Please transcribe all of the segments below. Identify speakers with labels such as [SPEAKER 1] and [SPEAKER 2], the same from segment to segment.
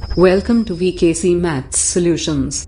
[SPEAKER 1] Welcome to VKC Maths Solutions.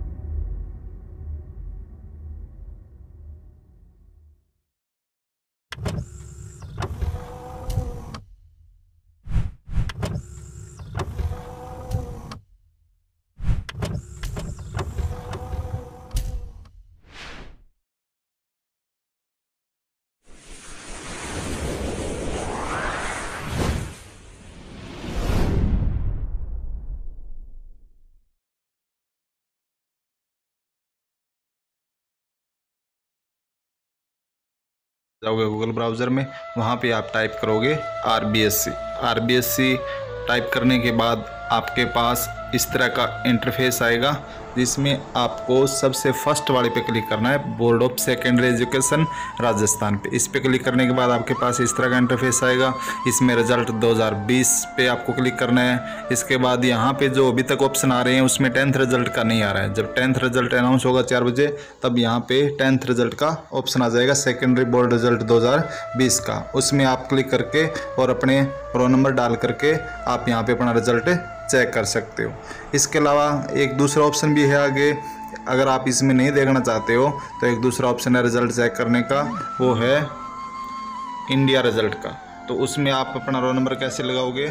[SPEAKER 2] जाओगे Google browser में, वहाँ पे आप टाइप करोगे आरबीएससी टाइप करने के बाद आपके पास इस तरह का इंटरफेस आएगा, जिसमें आपको सबसे फर्स्ट वाले पे क्लिक करना है, board of secondary education Rajasthan पे। इस पे क्लिक करने के बाद आपके पास इस तरह का इंटरफेस आएगा। इसमें रिजल्ट 2020 पे आपको क्लिक करना है। इसके बाद यहाँ पे जो अभी तक ऑप्शन आ रहे हैं उसमें 10th रिजल्ट का नहीं आ रहा है। जब 10th रिजल्ट अनाउंस होगा 4 बजे, तब यहाँ पे 10th रिजल्ट का ऑप्शन आ जाएगा, सेकेंडरी बोर्ड रिजल्ट 2020 का। उसमें आप क्लिक करके और अपने रोल नंबर डाल करके आप यहाँ पे अपना रिजल्ट चेक कर सकते हो। इसके अलावा एक दूसरा ऑप्शन भी है आगे, अगर आप इसमें नहीं देखना चाहते हो तो एक दूसरा ऑप्शन है रिज़ल्ट चेक करने का, वो है इंडिया रिज़ल्ट का। तो उसमें आप अपना रोल नंबर कैसे लगाओगे।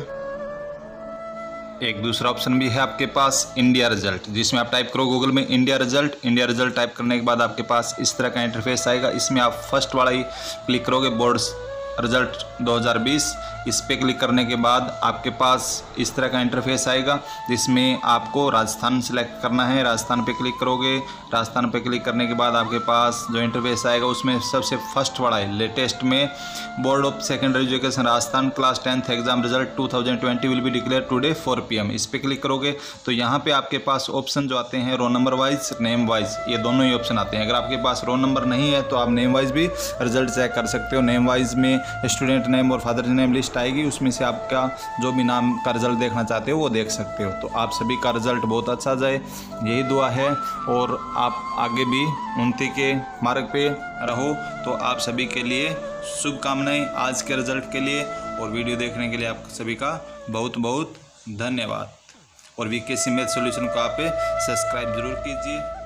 [SPEAKER 2] एक दूसरा ऑप्शन भी है आपके पास इंडिया रिज़ल्ट, जिसमें आप टाइप करो गूगल में इंडिया रिज़ल्ट टाइप करने के बाद आपके पास इस तरह का इंटरफेस आएगा। इसमें आप फर्स्ट वाला ही क्लिक करोगे, बोर्ड्स रिजल्ट 2020। इस पे क्लिक करने के बाद आपके पास इस तरह का इंटरफेस आएगा, जिसमें आपको राजस्थान सेलेक्ट करना है। राजस्थान पे क्लिक करोगे। राजस्थान पे क्लिक करने के बाद आपके पास जो इंटरफेस आएगा उसमें सबसे फर्स्ट वाला है लेटेस्ट में, board of secondary education Rajasthan class 10th exam result 2020 will be declare today 4 PM। इस पर क्लिक करोगे तो यहाँ पे आपके पास ऑप्शन जो आते हैं roll number wise, name wise, ये दोनों ही ऑप्शन आते हैं। अगर आपके पास रोल नंबर नहीं है तो आप नेम वाइज भी रिजल्ट चेक कर सकते हो। नेम वाइज में स्टूडेंट नेम और फादर नेम लिस्ट आएगी, उसमें से आपका जो भी नाम का रिजल्ट देखना चाहते हो वो देख सकते हो। तो आप सभी का रिजल्ट बहुत अच्छा जाए, यही दुआ है, और आप आगे भी उन्नति के मार्ग पे रहो। तो आप सभी के लिए शुभकामनाएं आज के रिजल्ट के लिए, और वीडियो देखने के लिए आप सभी का बहुत बहुत धन्यवाद। और वीकेसी मैथ सॉल्यूशन को आप सब्सक्राइब जरूर कीजिए।